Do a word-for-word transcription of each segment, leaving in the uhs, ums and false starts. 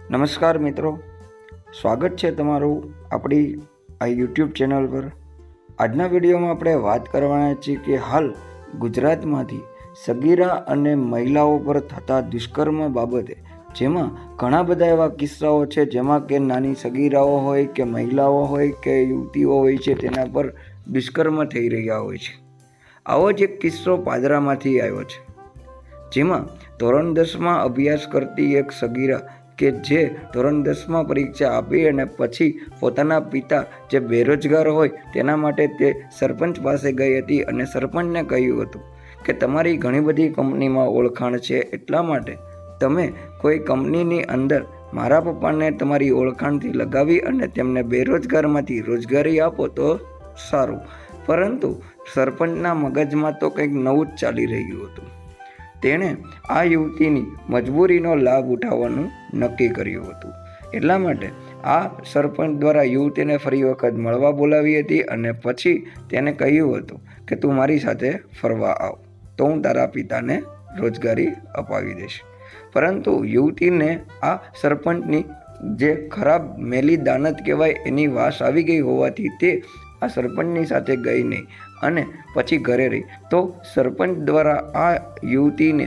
નમસ્કાર મિત્રો, સ્વાગત છે તમારું આપણી આ યુટ્યુબ ચેનલ પર। આજના વિડીયોમાં આપણે વાત કરવાના છીએ કે હાલ ગુજરાતમાંથી સગીરા અને મહિલાઓ પર થતા દુષ્કર્મ બાબતે, જેમાં ઘણા બધા એવા કિસ્સાઓ છે જેમાં કે નાની સગીરાઓ હોય કે મહિલાઓ હોય કે યુવતીઓ હોય છે તેના પર દુષ્કર્મ થઈ રહ્યા હોય છે। આવો જ એક કિસ્સો પાદરામાંથી આવ્યો છે, જેમાં ધોરણ દસમાં અભ્યાસ કરતી એક સગીરા કે જે ધોરણ દસમાં પરીક્ષા આપી અને પછી પોતાના પિતા જે બેરોજગાર હોય તેના માટે તે સરપંચ પાસે ગઈ હતી અને સરપંચને કહ્યું હતું કે તમારી ઘણી બધી કંપનીમાં ઓળખાણ છે, એટલા માટે તમે કોઈ કંપનીની અંદર મારા પપ્પાને તમારી ઓળખાણથી લગાવી અને તેમને બેરોજગારમાંથી રોજગારી આપો તો સારું। પરંતુ સરપંચના મગજમાં તો કંઈક નવું જ ચાલી રહ્યું હતું। તેણે આ યુવતીની મજબૂરીનો લાભ ઉઠાવવાનું નક્કી કર્યું હતું, એટલા માટે આ સરપંચ દ્વારા યુવતીને ફરી વખત મળવા બોલાવી હતી અને પછી તેને કહ્યું હતું કે તું મારી સાથે ફરવા આવ તો હું તારા પિતાને રોજગારી અપાવી દઈશ। પરંતુ યુવતીને આ સરપંચની જે ખરાબ મેલી દાનત કહેવાય એની વાસ આવી ગઈ હોવાથી તે આ સરપંચની સાથે ગઈ નહીં અને પછી ઘરે રહી। તો સરપંચ દ્વારા આ યુવતીને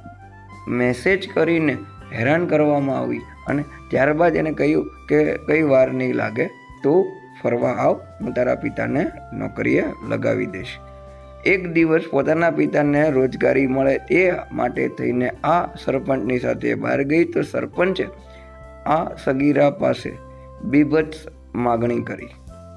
મેસેજ કરીને હેરાન કરવામાં આવી અને ત્યારબાદ એને કહ્યું કે કંઈ વાર નહીં લાગે, તું ફરવા આવ, હું તારા પિતાને નોકરીએ લગાવી દઈશ। એક દિવસ પોતાના પિતાને રોજગારી મળે તે માટે થઈને આ સરપંચની સાથે બહાર ગઈ તો સરપંચે આ સગીરા પાસે બીભત્સ માગણી કરી,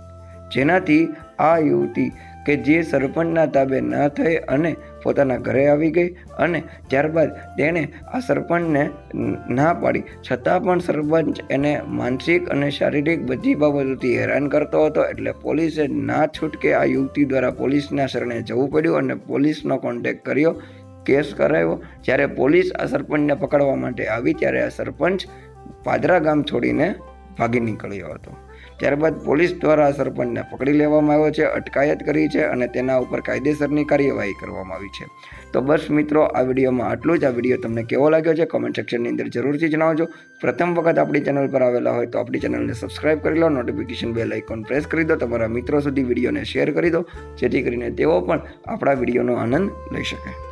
જેનાથી આ યુવતી કે જે સરપંચના તાબે ન થઈ અને પોતાના ઘરે આવી ગઈ અને ત્યારબાદ તેણે આ સરપંચને ના પાડી છતાં પણ સરપંચ એને માનસિક અને શારીરિક બધી બાબતોથી હેરાન કરતો હતો। એટલે પોલીસે ના છૂટકે આ યુવતી દ્વારા પોલીસના શરણે જવું પડ્યું અને પોલીસનો કોન્ટેક્ટ કર્યો, કેસ કરાવ્યો। જ્યારે પોલીસ આ સરપંચને પકડવા માટે આવી ત્યારે આ સરપંચ પાદરા ગામ છોડીને ભાગી નીકળ્યો હતો। ત્યારબાદ પોલીસ દ્વારા આ સરપંચને પકડી લેવામાં આવ્યો છે, અટકાયત કરી છે અને તેના ઉપર કાયદેસરની કાર્યવાહી કરવામાં આવી છે। તો બસ મિત્રો, આ વિડીયોમાં આટલું જ। આ વિડીયો તમને કેવો લાગ્યો છે કોમેન્ટ સેક્શનની અંદર જરૂરથી જણાવજો। પ્રથમ વખત આપણી ચેનલ પર આવેલા હોય તો આપણી ચેનલને સબસ્ક્રાઇબ કરી લો, નોટિફિકેશન બેલ આઇકોન પ્રેસ કરી દો, તમારા મિત્રો સુધી વિડીયોને શેર કરી દો, જેથી કરીને તેઓ પણ આપણા વિડીયોનો આનંદ લઈ શકે।